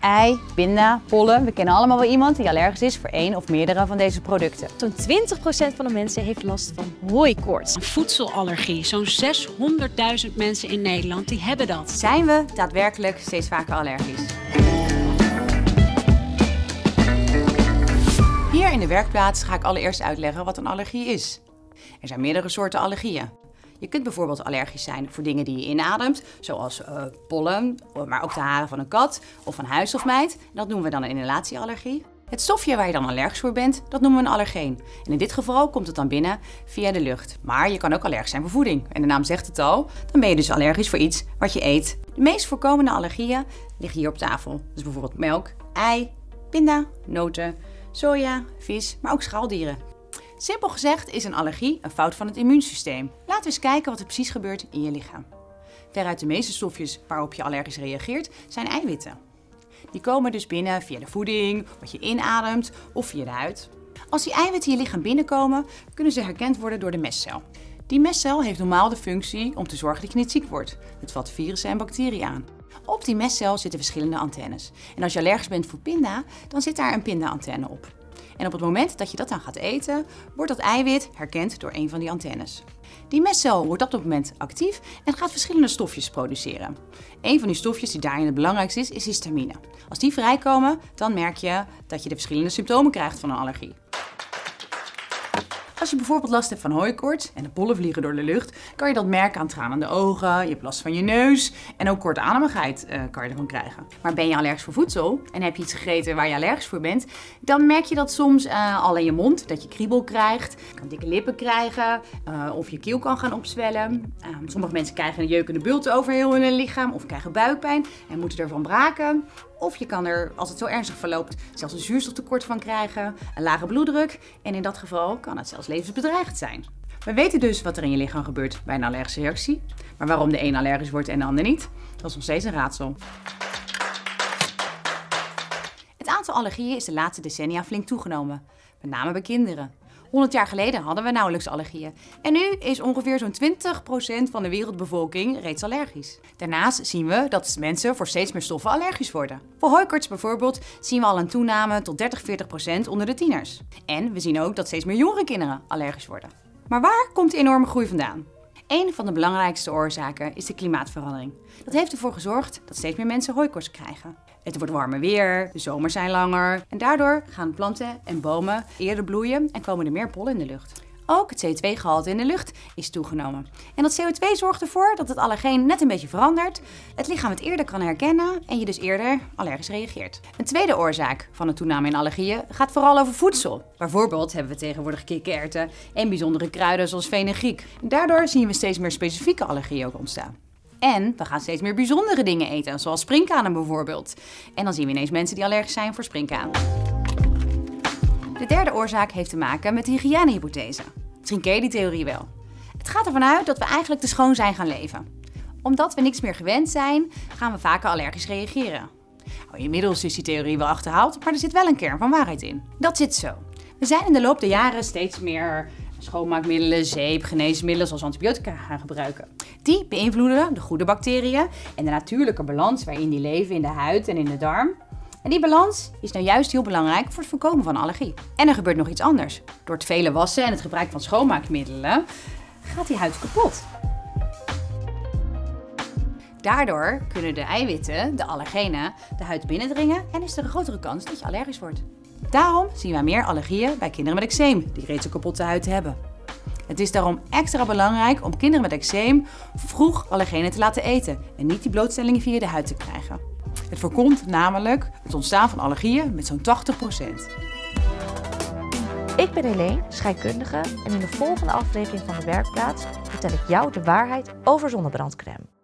ei, pinda, pollen. We kennen allemaal wel iemand die allergisch is voor één of meerdere van deze producten. Zo'n 20% van de mensen heeft last van hooikoorts. Een voedselallergie. Zo'n 600.000 mensen in Nederland die hebben dat. Zijn we daadwerkelijk steeds vaker allergisch? Hier in de werkplaats ga ik allereerst uitleggen wat een allergie is. Er zijn meerdere soorten allergieën. Je kunt bijvoorbeeld allergisch zijn voor dingen die je inademt, zoals pollen, maar ook de haren van een kat of een huisstofmijt. Dat noemen we dan een inhalatieallergie. Het stofje waar je dan allergisch voor bent, dat noemen we een allergeen. En in dit geval komt het dan binnen via de lucht. Maar je kan ook allergisch zijn voor voeding. En de naam zegt het al, dan ben je dus allergisch voor iets wat je eet. De meest voorkomende allergieën liggen hier op tafel. Dus bijvoorbeeld melk, ei, pinda, noten, soja, vis, maar ook schaaldieren. Simpel gezegd is een allergie een fout van het immuunsysteem. Laten we eens kijken wat er precies gebeurt in je lichaam. Veruit de meeste stofjes waarop je allergisch reageert zijn eiwitten. Die komen dus binnen via de voeding, wat je inademt of via de huid. Als die eiwitten in je lichaam binnenkomen, kunnen ze herkend worden door de mestcel. Die mestcel heeft normaal de functie om te zorgen dat je niet ziek wordt. Het vat virussen en bacteriën aan. Op die mestcel zitten verschillende antennes. En als je allergisch bent voor pinda, dan zit daar een pinda-antenne op. En op het moment dat je dat dan gaat eten, wordt dat eiwit herkend door een van die antennes. Die mestcel wordt op dat moment actief en gaat verschillende stofjes produceren. Een van die stofjes die daarin het belangrijkste is histamine. Als die vrijkomen, dan merk je dat je de verschillende symptomen krijgt van een allergie. Als je bijvoorbeeld last hebt van hooikoorts en de pollen vliegen door de lucht, kan je dat merken aan tranende ogen, je hebt last van je neus en ook kortademigheid kan je ervan krijgen. Maar ben je allergisch voor voedsel en heb je iets gegeten waar je allergisch voor bent, dan merk je dat soms al in je mond, dat je kriebel krijgt, je kan dikke lippen krijgen of je keel kan gaan opzwellen. Sommige mensen krijgen een jeukende bult over heel hun lichaam of krijgen buikpijn en moeten ervan braken. Of je kan er, als het zo ernstig verloopt, zelfs een zuurstoftekort van krijgen, een lage bloeddruk en in dat geval kan het zelfs levensbedreigend zijn. We weten dus wat er in je lichaam gebeurt bij een allergische reactie, maar waarom de een allergisch wordt en de ander niet, dat is nog steeds een raadsel. Het aantal allergieën is de laatste decennia flink toegenomen, met name bij kinderen. 100 jaar geleden hadden we nauwelijks allergieën. En nu is ongeveer zo'n 20% van de wereldbevolking reeds allergisch. Daarnaast zien we dat mensen voor steeds meer stoffen allergisch worden. Voor hooikoorts bijvoorbeeld zien we al een toename tot 30-40% onder de tieners. En we zien ook dat steeds meer jongere kinderen allergisch worden. Maar waar komt de enorme groei vandaan? Een van de belangrijkste oorzaken is de klimaatverandering. Dat heeft ervoor gezorgd dat steeds meer mensen hooikoorts krijgen. Het wordt warmer weer, de zomers zijn langer en daardoor gaan planten en bomen eerder bloeien en komen er meer pollen in de lucht. Ook het CO2-gehalte in de lucht is toegenomen. En dat CO2 zorgt ervoor dat het allergeen net een beetje verandert, het lichaam het eerder kan herkennen en je dus eerder allergisch reageert. Een tweede oorzaak van een toename in allergieën gaat vooral over voedsel. Bijvoorbeeld hebben we tegenwoordig kikkererwten en bijzondere kruiden zoals fenugreek. Daardoor zien we steeds meer specifieke allergieën ook ontstaan. En we gaan steeds meer bijzondere dingen eten, zoals springkanen bijvoorbeeld. En dan zien we ineens mensen die allergisch zijn voor springkaan. De derde oorzaak heeft te maken met de hygiënehypothese. Misschien ken je die theorie wel. Het gaat ervan uit dat we eigenlijk te schoon zijn gaan leven. Omdat we niks meer gewend zijn, gaan we vaker allergisch reageren. Inmiddels is die theorie wel achterhaald, maar er zit wel een kern van waarheid in. Dat zit zo. We zijn in de loop der jaren steeds meer schoonmaakmiddelen, zeep, geneesmiddelen zoals antibiotica gaan gebruiken. Die beïnvloeden de goede bacteriën en de natuurlijke balans waarin die leven in de huid en in de darm. En die balans is nou juist heel belangrijk voor het voorkomen van allergie. En er gebeurt nog iets anders. Door het vele wassen en het gebruik van schoonmaakmiddelen gaat die huid kapot. Daardoor kunnen de eiwitten, de allergenen, de huid binnendringen en is er een grotere kans dat je allergisch wordt. Daarom zien wij meer allergieën bij kinderen met eczeem, die reeds een kapotte huid hebben. Het is daarom extra belangrijk om kinderen met eczeem vroeg allergenen te laten eten en niet die blootstellingen via de huid te krijgen. Het voorkomt namelijk het ontstaan van allergieën met zo'n 80%. Ik ben Helene, scheikundige en in de volgende aflevering van de Werkplaats vertel ik jou de waarheid over zonnebrandcrème.